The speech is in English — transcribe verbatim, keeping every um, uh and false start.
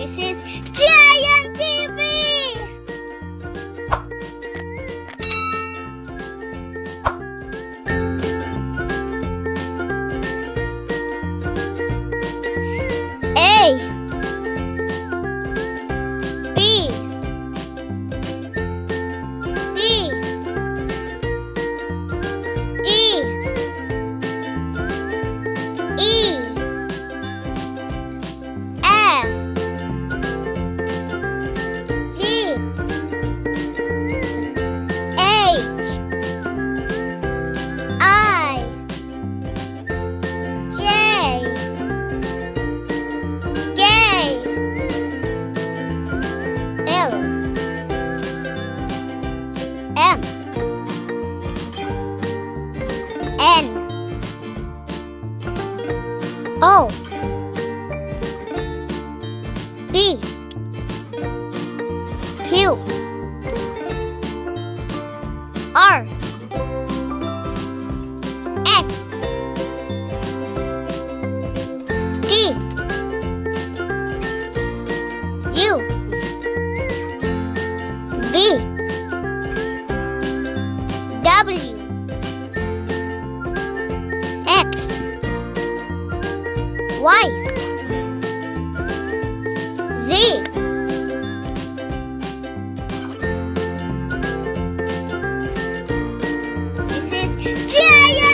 This is Giant T V! A B C D E F G H I J K L M N O P Q R S T U V W X Y Z This is Giant